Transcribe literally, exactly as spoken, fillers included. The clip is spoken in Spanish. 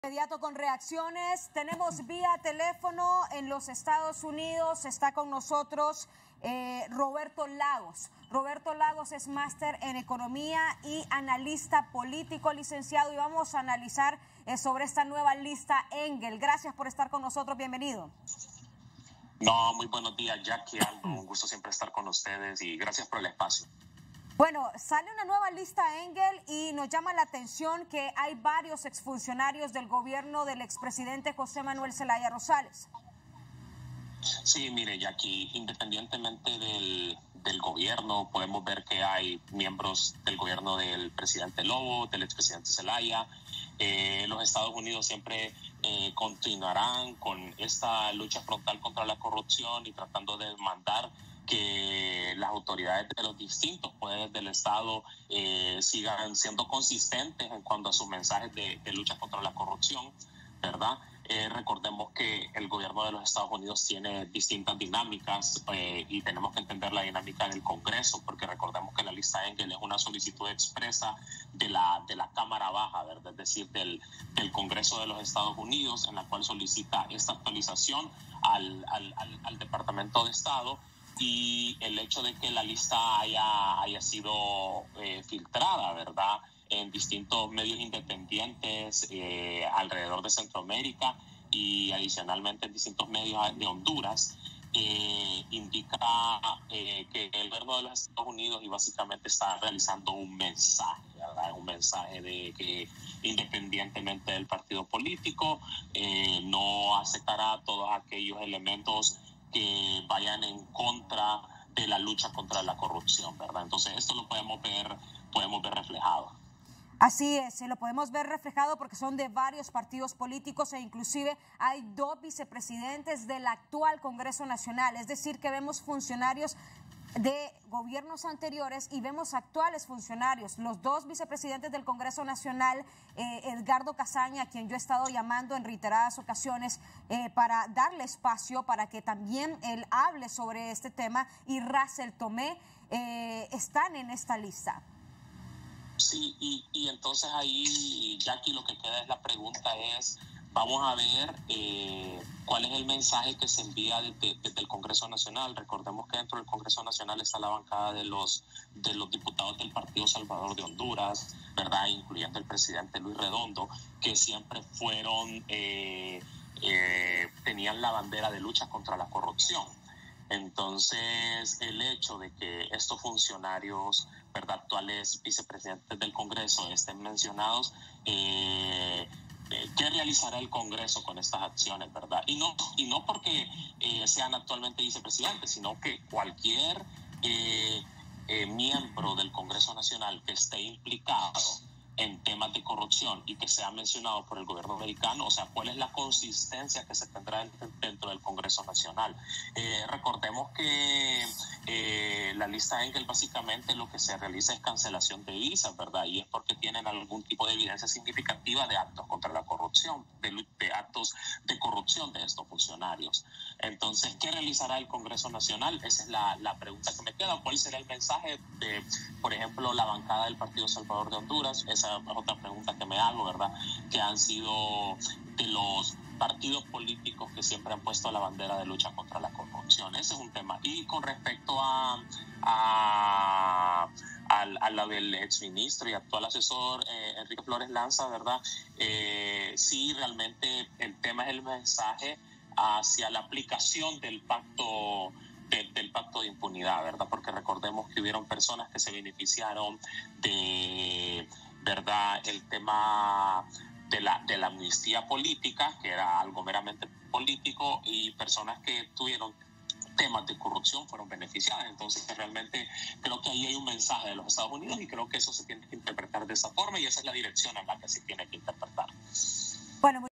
Inmediato con reacciones. Tenemos vía teléfono en los Estados Unidos. Está con nosotros eh, Roberto Lagos. Roberto Lagos es máster en economía y analista político, licenciado, y vamos a analizar eh, sobre esta nueva lista Engel. Gracias por estar con nosotros. Bienvenido. No, muy buenos días, Jackie, Aldo. Un gusto siempre estar con ustedes y gracias por el espacio. Bueno, sale una nueva lista Engel y nos llama la atención que hay varios exfuncionarios del gobierno del expresidente José Manuel Zelaya Rosales. Sí, mire, Jackie, independientemente del, del gobierno, podemos ver que hay miembros del gobierno del presidente Lobo, del expresidente Zelaya. Eh, los Estados Unidos siempre eh, continuarán con esta lucha frontal contra la corrupción y tratando de demandar que las autoridades de los distintos poderes del Estado eh, sigan siendo consistentes en cuanto a sus mensajes de, de lucha contra la corrupción, ¿verdad? Eh, recordemos que el gobierno de los Estados Unidos tiene distintas dinámicas eh, y tenemos que entender la dinámica del Congreso, porque recordemos que la lista Engel es una solicitud expresa de la, de la Cámara Baja, ¿verdad? Es decir, del, del Congreso de los Estados Unidos, en la cual solicita esta actualización al, al, al, al Departamento de Estado. Y el hecho de que la lista haya, haya sido eh, filtrada, ¿verdad?, en distintos medios independientes eh, alrededor de Centroamérica y adicionalmente en distintos medios de Honduras, eh, indica eh, que el gobierno de los Estados Unidos y básicamente está realizando un mensaje, ¿verdad? Un mensaje de que independientemente del partido político, eh, no aceptará todos aquellos elementos que vayan en contra de la lucha contra la corrupción, ¿verdad? Entonces esto lo podemos ver, podemos ver reflejado. Así es, lo podemos ver reflejado porque son de varios partidos políticos e inclusive hay dos vicepresidentes del actual Congreso Nacional, es decir, que vemos funcionarios de gobiernos anteriores y vemos actuales funcionarios. Los dos vicepresidentes del Congreso Nacional, eh, Edgardo Casaña, a quien yo he estado llamando en reiteradas ocasiones eh, para darle espacio para que también él hable sobre este tema, y Russell Tomé, eh, están en esta lista. Sí, y, y entonces ahí, Jackie, lo que queda es la pregunta es, vamos a ver eh, cuál es el mensaje que se envía desde, desde el Congreso Nacional. Recordemos que dentro del Congreso Nacional está la bancada de los, de los diputados del Partido Salvador de Honduras, ¿verdad?, incluyendo el presidente Luis Redondo, que siempre fueron, eh, eh, tenían la bandera de lucha contra la corrupción. Entonces, el hecho de que estos funcionarios, ¿verdad?, actuales vicepresidentes del Congreso estén mencionados, eh, ¿qué realizará el Congreso con estas acciones, verdad? Y no, y no porque eh, sean actualmente vicepresidentes, sino que cualquier eh, eh, miembro del Congreso Nacional que esté implicado en temas de corrupción y que sea mencionado por el gobierno americano, o sea, ¿cuál es la consistencia que se tendrá dentro del Congreso Nacional? Eh, recordemos que eh, la lista Engel básicamente lo que se realiza es cancelación de visas, ¿verdad? Y es porque tienen algún tipo de evidencia significativa de actos contra la corrupción, de, de actos de corrupción de estos funcionarios. Entonces, ¿qué realizará el Congreso Nacional? Esa es la, la pregunta que me queda. ¿Cuál será el mensaje de, por ejemplo, la bancada del Partido Salvador de Honduras? Esa es otra pregunta que me hago, ¿verdad? Que han sido de los partidos políticos que siempre han puesto la bandera de lucha contra la corrupción. Ese es un tema. Y con respecto a, a, a, a la del exministro y actual asesor eh, Enrique Flores Lanza, ¿verdad? Eh, sí, realmente el tema es el mensaje hacia la aplicación del pacto de, del pacto de impunidad, ¿verdad? Porque recordemos que hubieron personas que se beneficiaron de, ¿verdad?, el tema de la, de la amnistía política, que era algo meramente político, y personas que tuvieron temas de corrupción fueron beneficiadas. Entonces, realmente creo que ahí hay un mensaje de los Estados Unidos y creo que eso se tiene que interpretar de esa forma y esa es la dirección en la que se tiene que interpretar. Bueno,